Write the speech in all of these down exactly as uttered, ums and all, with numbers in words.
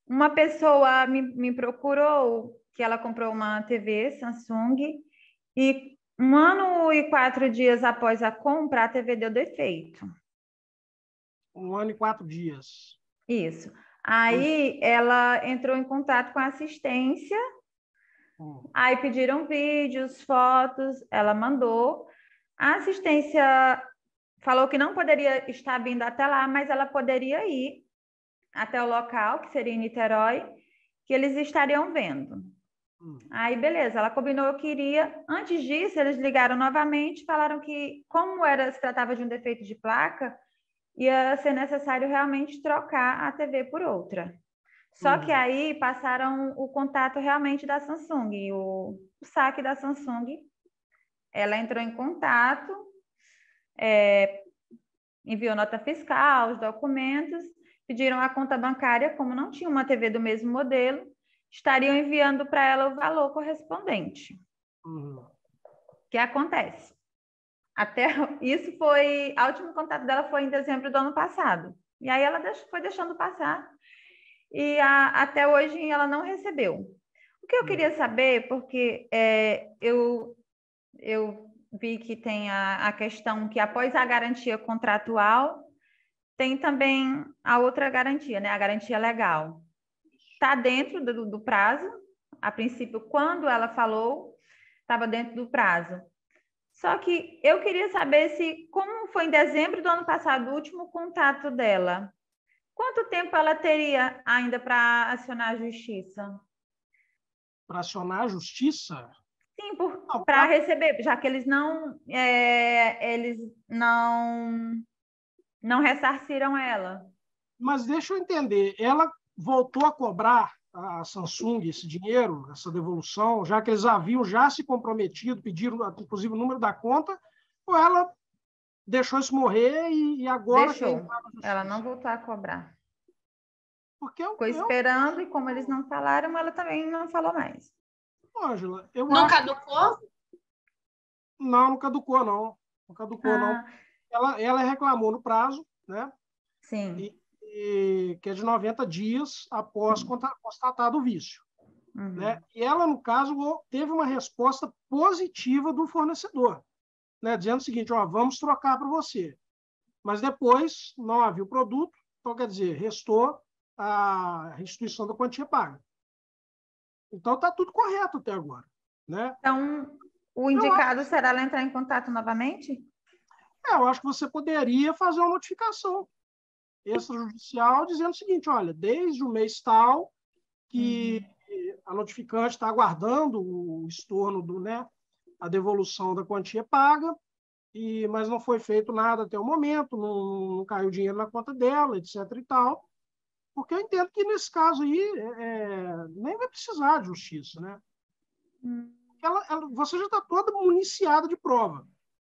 uma pessoa me, me procurou que ela comprou uma T V Samsung e um ano e quatro dias após a compra, a T V deu defeito. Um ano e quatro dias. Isso. Aí ela entrou em contato com a assistência, Hum. aí pediram vídeos, fotos, ela mandou. A assistência falou que não poderia estar vindo até lá, mas ela poderia ir até o local, que seria em Niterói, que eles estariam vendo. Hum. Aí, beleza, ela combinou que iria. Antes disso, eles ligaram novamente, falaram que, como era, se tratava de um defeito de placa, ia ser necessário realmente trocar a T V por outra. Só Uhum. que aí passaram o contato realmente da Samsung, o, o saque da Samsung. Ela entrou em contato, é, enviou nota fiscal, os documentos, pediram a conta bancária, como não tinha uma T V do mesmo modelo, estariam enviando para ela o valor correspondente. Uhum. O que acontece? Até isso foi, a último contato dela foi em dezembro do ano passado. E aí ela foi deixando passar e a, até hoje ela não recebeu. O que eu queria saber, porque é, eu, eu vi que tem a, a questão que após a garantia contratual, tem também a outra garantia, né? A garantia legal. Está dentro do, do prazo, a princípio, quando ela falou, estava dentro do prazo. Só que eu queria saber se, como foi em dezembro do ano passado, o último contato dela, quanto tempo ela teria ainda para acionar a justiça? Para acionar a justiça? Sim, para receber, já que eles não, é, eles não, não ressarciram ela. Mas deixa eu entender, ela voltou a cobrar a Samsung esse dinheiro, essa devolução, já que eles haviam já se comprometido, pediram inclusive o número da conta, ou ela deixou isso morrer e, e agora... Deixou, ela não voltou a cobrar. Porque eu, Ficou eu, esperando e como eles não falaram, ela também não falou mais. Ângela, eu não acho... caducou? Não, não caducou, não. Não caducou, Ah, não. Ela, ela reclamou no prazo, né? sim. E, e, que é de noventa dias após constatado o vício. Uhum. Né? E ela, no caso, teve uma resposta positiva do fornecedor, né? Dizendo o seguinte, ó, vamos trocar para você. Mas depois não havia o produto, então, quer dizer, restou a restituição da quantia paga. Então, está tudo correto até agora. Né? Então, o indicado acho... será ela entrar em contato novamente? É, eu acho que você poderia fazer uma notificação extrajudicial dizendo o seguinte, olha, desde o mês tal que uhum. a notificante está aguardando o estorno do, né, a devolução da quantia paga, e, mas não foi feito nada até o momento, não, não caiu dinheiro na conta dela, etc e tal, porque eu entendo que nesse caso aí é, nem vai precisar de justiça, né? Hum. Ela, ela, você já está toda municiada de prova,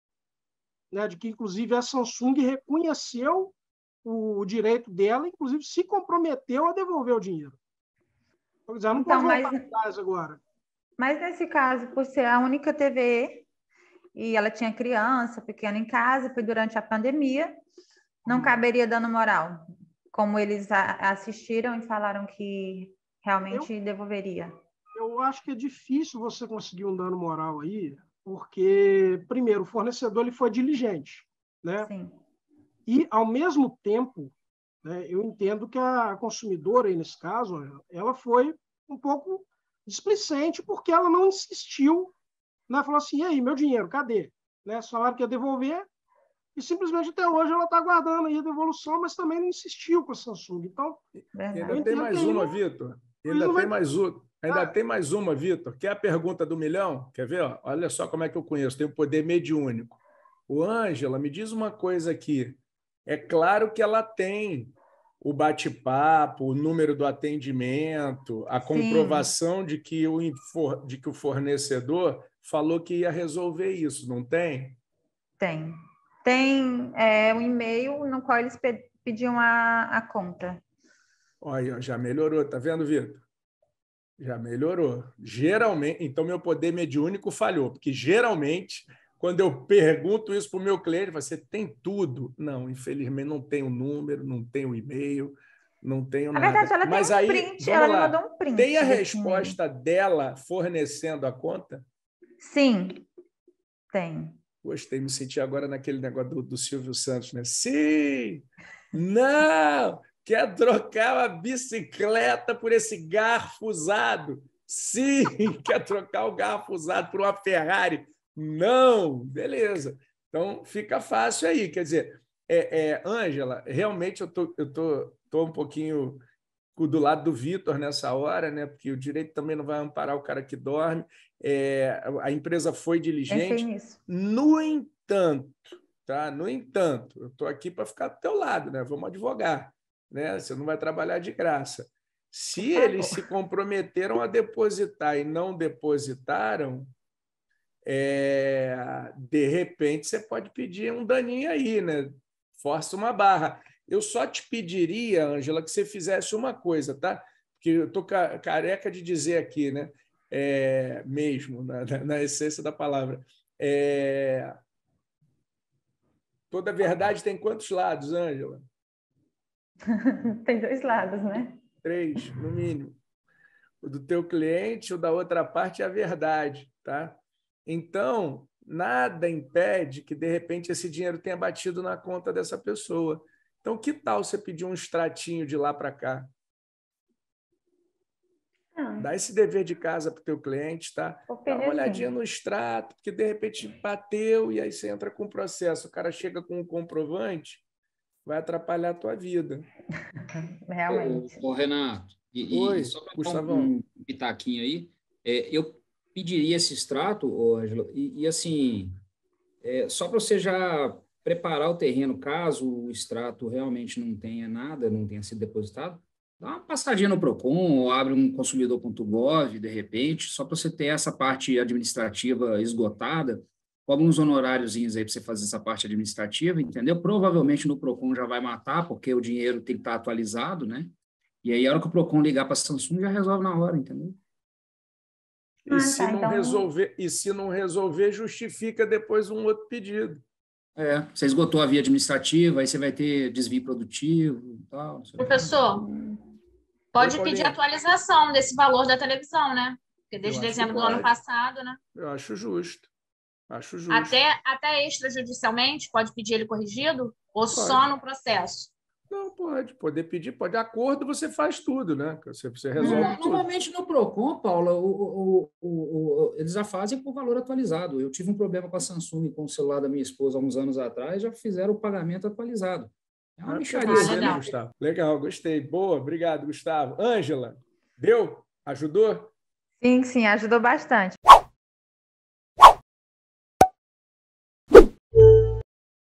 né, de que inclusive a Samsung reconheceu o direito dela, inclusive se comprometeu a devolver o dinheiro. Então, não então, pode voltar mas, atrás agora. Mas nesse caso, por ser a única T V e ela tinha criança pequena em casa, foi durante a pandemia, não hum. caberia dano moral, como eles assistiram e falaram que realmente eu, devolveria. Eu acho que é difícil você conseguir um dano moral aí, porque, primeiro, o fornecedor ele foi diligente, né? Sim. E, ao mesmo tempo, né, eu entendo que a consumidora, aí, nesse caso, ela foi um pouco displicente, porque ela não insistiu, né? Falou assim, e aí, meu dinheiro, cadê? Né? Falaram que ia devolver, e simplesmente até hoje ela está aguardando aí a devolução, mas também não insistiu com a Samsung. Então, ainda tem mais uma, Vitor. Ainda tem mais uma. Ainda ah. tem mais uma, Vitor, que é a pergunta do milhão. Quer ver? Ó? Olha só como é que eu conheço. Tem o poder mediúnico. O Ângela, me diz uma coisa aqui. É claro que ela tem o bate-papo, o número do atendimento, a Sim. comprovação de que, o, de que o fornecedor falou que ia resolver isso, não tem? Tem. Tem é, um e-mail no qual eles pediam a, a conta. Olha, já melhorou, tá vendo, Vitor? Já melhorou. Geralmente, então meu poder mediúnico falhou, porque geralmente, quando eu pergunto isso para o meu cliente, você tem tudo? Não, infelizmente não tem o número, não tem o e-mail, não tenho Na nada. verdade, ela Mas tem um aí, print, vamos ela me lá. mandou um print. Tem a desse resposta dela fornecendo a conta? Sim, tem. Gostei, me senti agora naquele negócio do, do Silvio Santos, né? Sim! Não! Quer trocar a bicicleta por esse garfo usado? Sim! Quer trocar o garfo usado por uma Ferrari? Não! Beleza. Então, fica fácil aí. Quer dizer, é, é, Ângela, realmente eu tô, eu tô, tô um pouquinho do lado do Vitor nessa hora, né? Porque o direito também não vai amparar o cara que dorme. É, a empresa foi diligente. Pensei nisso. No entanto, tá? No entanto, eu estou aqui para ficar do teu lado, né? Vamos advogar, né? Você não vai trabalhar de graça. Se eles se comprometeram a depositar e não depositaram, é, de repente você pode pedir um daninho aí, né? Força uma barra. Eu só te pediria, Ângela, que você fizesse uma coisa, tá? Porque eu estou careca de dizer aqui, né? É, mesmo, na, na essência da palavra. É... Toda verdade tem quantos lados, Ângela? Tem dois lados, né? Três, no mínimo. O do teu cliente, o da outra parte é a verdade, tá? Então, nada impede que, de repente, esse dinheiro tenha batido na conta dessa pessoa. Então, que tal você pedir um extratinho de lá para cá? Ah, Dá esse dever de casa para o teu cliente, tá? Dá uma olhadinha sim. no extrato, porque, de repente, bateu e aí você entra com o processo. O cara chega com um comprovante, vai atrapalhar a tua vida. Realmente. Ô, ô, Renato, e, Oi, e só para dar Gustavão. um, um pitaquinho aí, é, eu pediria esse extrato, ô, Ângelo, e, e assim, é, só para você já preparar o terreno, caso o extrato realmente não tenha nada, não tenha sido depositado, dá uma passadinha no Procon, ou abre um consumidor ponto gov, de repente, só para você ter essa parte administrativa esgotada, cobra uns honoráriozinhos aí para você fazer essa parte administrativa, entendeu? Provavelmente no Procon já vai matar, porque o dinheiro tem que estar atualizado, né? E aí, a hora que o Procon ligar para a Samsung, já resolve na hora, entendeu? E, Ah, se tá, não então- resolver, e se não resolver, justifica depois um outro pedido. É, você esgotou a via administrativa, aí você vai ter desvio produtivo e tal. não sei o quê. Professor, pode Oi, pedir Paulinha. atualização desse valor da televisão, né? Porque desde Eu acho dezembro que do ano pode. passado, né? Eu acho justo. Acho justo. Até, até extrajudicialmente, pode pedir ele corrigido? Ou só no processo? Não, pode. Poder pedir, pode. Acordo, você faz tudo, né? Você, você resolve Normal- tudo. Normalmente no Procon, Paula, o, o, o, o, eles já fazem por valor atualizado. Eu tive um problema com a Samsung, com o celular da minha esposa há uns anos atrás, já fizeram o pagamento atualizado. É uma Ah, mixaria. porque Ah, você, né, legal. Gustavo? Legal, gostei. Boa, obrigado, Gustavo. Ângela, deu? Ajudou? Sim, sim, ajudou bastante.